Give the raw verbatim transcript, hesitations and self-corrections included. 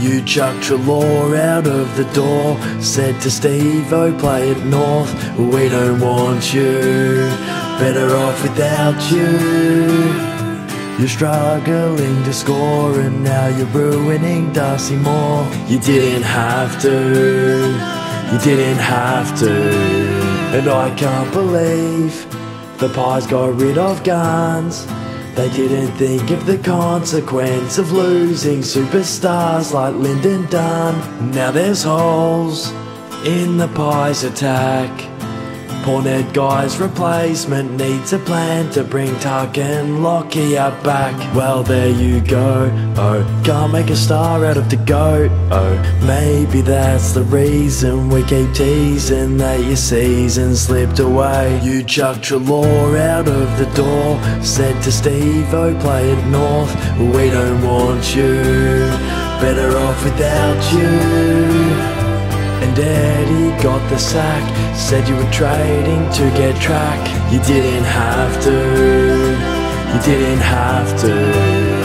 You chucked Treloar out of the door, said to Steve-O, play it north. We don't want you, better off without you. You're struggling to score and now you're ruining Darcy Moore. You didn't have to, you didn't have to. And I can't believe the Pies got rid of guns. They didn't think of the consequence of losing superstars like Lyndon Dunn. Now there's holes in the Pies attack. Poor Ned Guy's replacement needs a plan to bring Tuck and Lockyer back. Well, there you go, oh, can't make a star out of the goat. Oh, maybe that's the reason we keep teasing that your season slipped away. You chucked Treloar out of the door, said to Steve-O, play it north. We don't want you, better off without you. And Eddie got the sack, said you were trading to get track. You didn't have to, you didn't have to.